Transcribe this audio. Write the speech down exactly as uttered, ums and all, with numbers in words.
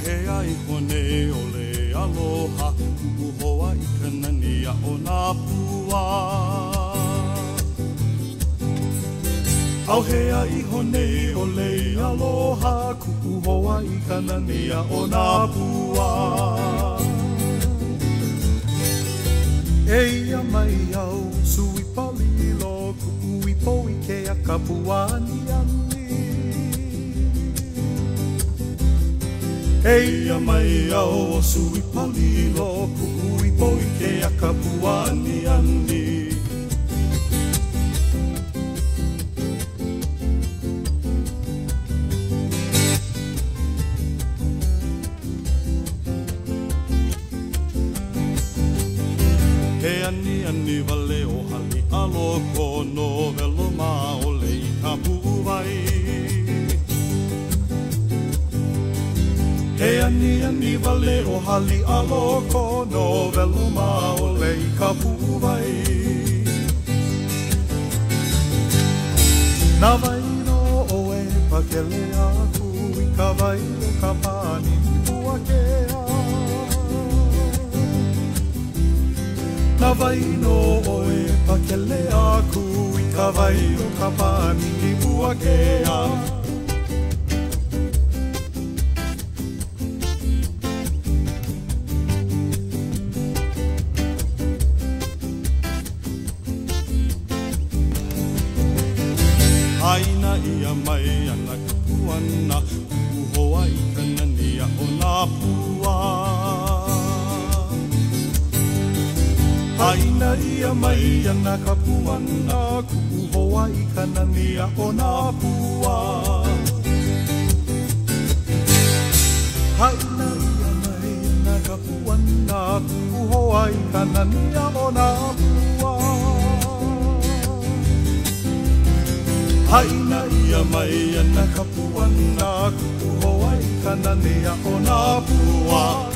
he ai hone o le aloha, ku'uhoa I ka nania o nā pua. Au he ai hone o le aloha, ku'uhoa I ka nania o nā pua. Eia mai au sui palilo, ku'ui poi ke a kapuani ani. Eia mai au sui palilo, ku'ui poi ke a kapuani ani. He ani ani wale o hali aloko no velo ma o le I ka pu'uwai. He ani ani wale o hali aloko no velo ma o le I ka pu'uwai. Na waino o e pakele aku I ka waino ka pani pua kea. Na waino o e pakele aku I ka waino ka pani pua kea. Aina ia mai ana ka puana, ku'uhoa I ka nania o nā pua. Aina ia mai ana ka puana, ku'uhoa I ka nania o nā pua. Aina ia mai ana ka puana, ku'uhoa I ka nania o nā pua. Haina ia mai ana ka puana, ku'uhoa I ka nania o nā pua.